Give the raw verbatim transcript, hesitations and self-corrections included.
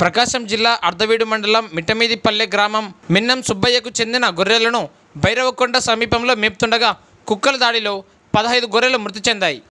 ప్రకాశం జిల్లా అర్ధవీడు మండలం మిట్టమీదిపల్లె గ్రామం మిన్నం సుబ్బయ్యకు చెందిన గొర్రెలను భైరవకొండ సమీపంలో మేపుతుండగా కుక్కల దాడిలో పదహైదు గొర్రెలు మృతి చెందాయి.